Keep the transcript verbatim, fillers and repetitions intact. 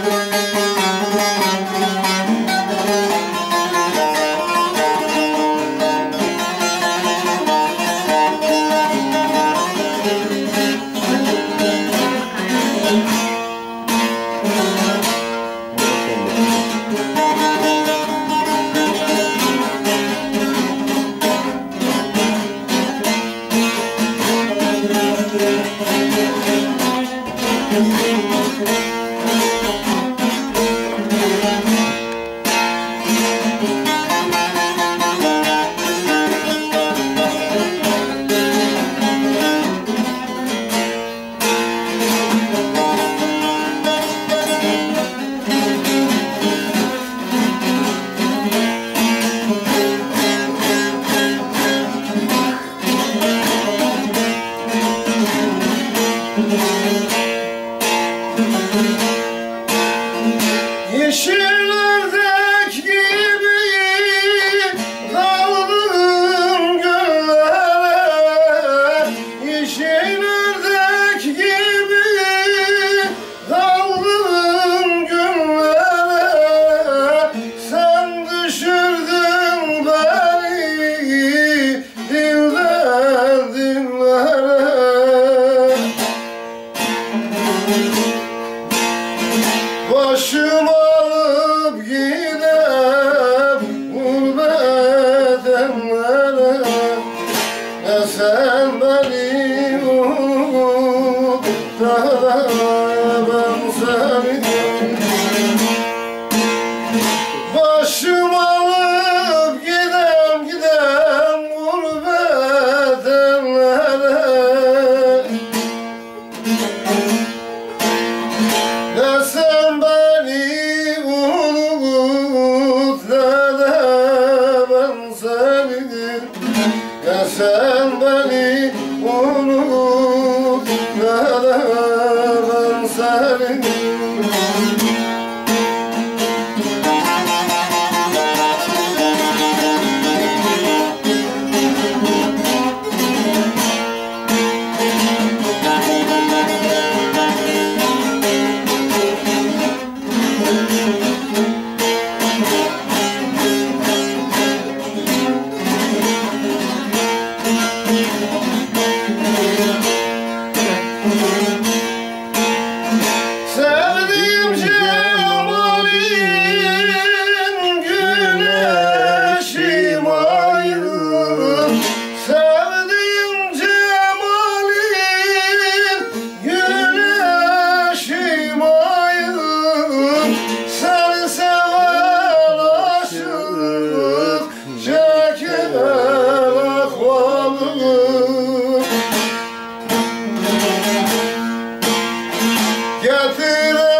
Yeşil ördek gibi daldım göllere, yeşil ördek gibi daldım göllere. Sen düşürdün beni dilden dillere. Başım alıp gidem gurbet ellere, ne sen beni unut da ben seni. Başım alıp gidem gidem gurbet ellere, ne sen beni unut ne de ben seni. Ne sen beni unut ne de ben seni. Sevdiğim cemalin güneşim ayrı, sevdiğim cemalin güneşim ayrı. Seni seven aşık çeker ahvalını. Getir